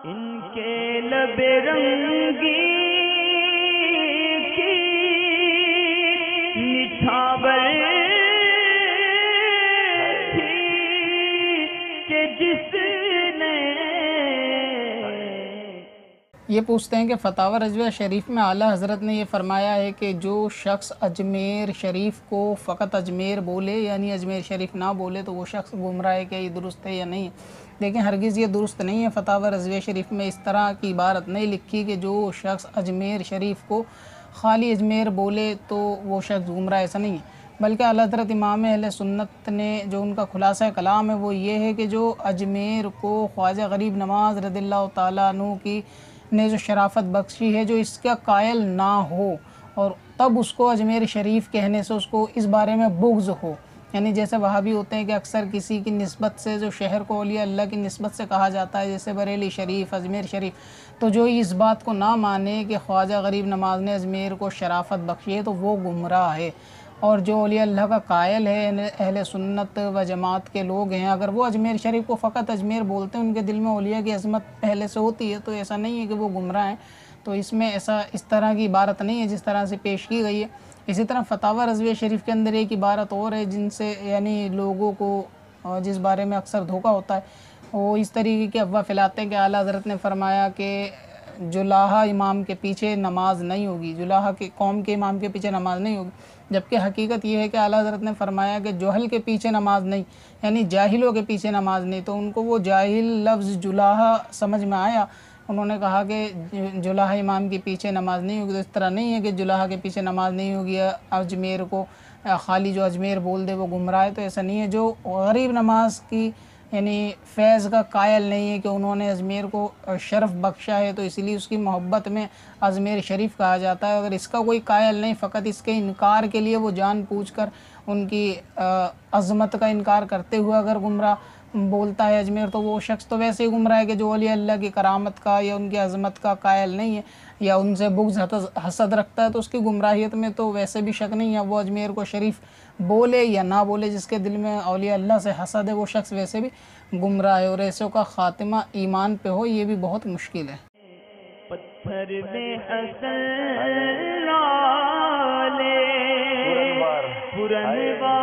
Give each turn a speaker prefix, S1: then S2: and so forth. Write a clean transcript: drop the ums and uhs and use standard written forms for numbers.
S1: ان کے لب رنگی کی نچھاور تھی کہ جس نے
S2: یہ پوچھتے ہیں کہ فتاوی رضویہ شریف میں اعلیٰ حضرت نے یہ فرمایا ہے کہ جو شخص اجمیر شریف کو فقط اجمیر بولے یعنی اجمیر شریف نہ بولے تو وہ شخص گمراہ ہے، کیا یہ درست ہے یا نہیں؟ لیکن ہرگز یہ درست نہیں ہے۔ فتاوی رضویہ شریف میں اس طرح کی عبارت نہیں لکھی کہ جو شخص اجمیر شریف کو خالی اجمیر بولے تو وہ شخص گمراہ، ایسا نہیں ہے۔ بلکہ اعلیٰ حضرت امام اہل سنت نے جو ان کا خلاصہ کلام ہے وہ یہ ہے کہ جو اجمیر کو خواجہ غریب نواز رضی اللہ تعالیٰ عنہ کی نے جو شرافت بخشی ہے، جو اس کا قائل نہ ہو اور تب اس کو اجمیر شریف کہنے سے اس کو اس بارے میں بغض ہو، یعنی جیسے وہابی ہوتے ہیں کہ اکثر کسی کی نسبت سے جو شہر کو اولیاء اللہ کی نسبت سے کہا جاتا ہے، جیسے بریلی شریف، اجمیر شریف، تو جو اس بات کو نہ مانے کہ خواجہ غریب نواز نے اجمیر کو شرافت بخشی ہے تو وہ گمراہ ہے۔ اور جو اولیاء اللہ کا قائل ہے، اہل سنت و جماعت کے لوگ ہیں، اگر وہ اجمیر شریف کو فقط اجمیر بولتے ہیں، ان کے دل میں اولیاء کی عظمت پہلے سے ہوتی ہے، تو ایسا نہیں ہے کہ وہ گمراہ ہیں۔ تو اس میں اس طرح کی عبارت نہیں ہے جس طرح سے پیش کی گئی ہے۔ اسی طرح فتاوی رضویہ شریف کے اندر ایک عبارت اور ہے جن سے یعنی لوگوں کو جس بارے میں اکثر دھوکہ ہوتا ہے، وہ اس طریقے کی افواہ پھیلاتے ہیں کہ اعلیٰ حضرت نے فرمایا کہ جلاحہ امام کے پیچھے نماز نہیں ہوگی، جلاحہ کے قوم کے امام کے پیچھے نماز نہیں ہوگی، جبکہ حقیقت یہ ہے کہ اعلیٰ حضرت نے فرمایا کہ جہل کے پیچھے نماز نہیں، یعنی جاہلوں کے پیچھے نماز نہیں۔ تو ان کو وہ جاہل لفظ جلاحہ سمجھ میں آیا، انہوں نے کہا کہ جلاحہ امام کے پیچھے نماز نہیں ہوگی۔ تو اس طرح نہیں ہے کہ جلاحہ کے پیچھے نماز نہیں ہوگی، اجمیر کو خالی جو اجمیر بول دے وہ گمراہ ہے، تو ایسا نہیں ہے۔ جو غریب نواز کی یعنی فیض کا قائل نہیں ہے کہ انہوں نے اجمیر کو شرف بخشا ہے تو اسی لیے اس کی محبت میں اجمیر شریف کہا جاتا ہے، اگر اس کا کوئی قائل نہیں، فقط اس کے انکار کے لیے وہ جان پوچھ کر ان کی عظمت کا انکار کرتے ہوئے اگر گمراہ بولتا ہے اجمیر، تو وہ شخص تو ویسے ہی گمراہ ہے کہ جو اولیاء اللہ کی کرامت کا یا ان کی عظمت کا قائل نہیں ہے یا ان سے بغض حسد رکھتا ہے، تو اس کی گمراہیت میں تو ویسے بھی شک نہیں ہے۔ وہ اجمیر کو شریف بولے یا نہ بولے، جس کے دل میں اولیاء اللہ سے حسد ہے وہ شخص ویسے بھی گمراہ ہے، اور ایسوں کا خاتمہ ایمان پہ ہو یہ بھی بہت مشکل ہے۔
S1: پتھر میں حسن لالے پرنوار